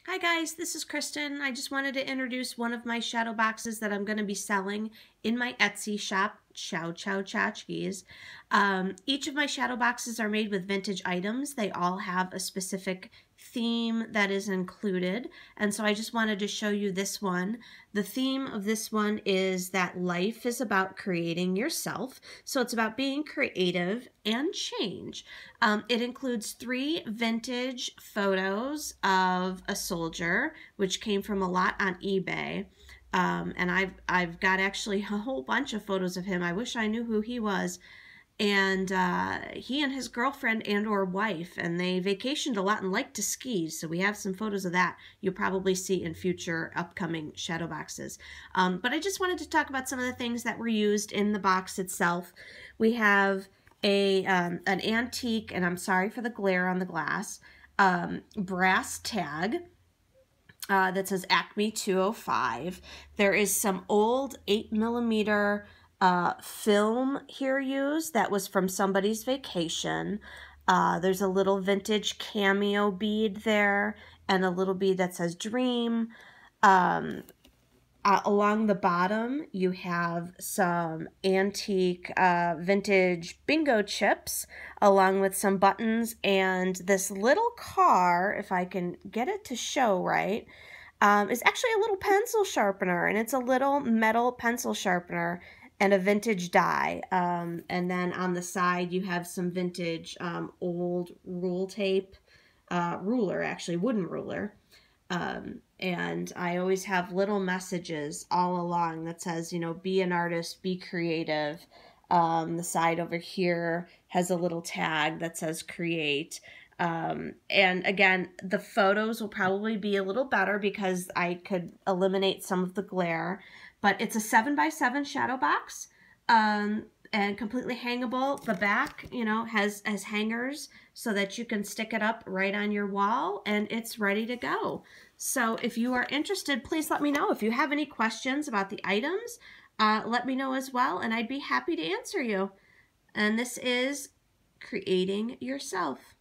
Hi guys, this is Kristen. I just wanted to introduce one of my shadow boxes that I'm going to be selling in my Etsy shop, Chow Chow Tchotchkes. Each of my shadow boxes are made with vintage items. They all have a specific theme that is included, and so I just wanted to show you this one. The theme of this one is that life is about creating yourself, so it's about being creative and change. It includes 3 vintage photos of a soldier, which came from a lot on eBay. And I've got actually a whole bunch of photos of him. I wish I knew who he was. And he and his girlfriend and or wife, and they vacationed a lot and liked to ski, so we have some photos of that you'll probably see in future upcoming shadow boxes. But I just wanted to talk about some of the things that were used in the box itself. We have an antique, and I'm sorry for the glare on the glass, brass tag that says Acme 205. There is some old 8mm film here used that was from somebody's vacation. There's a little vintage cameo bead there and a little bead that says dream. Along the bottom, you have some antique vintage bingo chips, along with some buttons and this little car, if I can get it to show right, is actually a little pencil sharpener, and it's a little metal pencil sharpener and a vintage die. And then on the side, you have some vintage old rule tape, ruler, actually, wooden ruler. And I always have little messages all along that says, you know, be an artist, be creative. The side over here has a little tag that says create. And again, the photos will probably be a little better because I could eliminate some of the glare, but it's a 7x7 shadow box, and completely hangable. The back, you know, has hangers so that you can stick it up right on your wall, and it's ready to go. So if you are interested, please let me know. If you have any questions about the items, let me know as well, and I'd be happy to answer you. And this is Creating Yourself.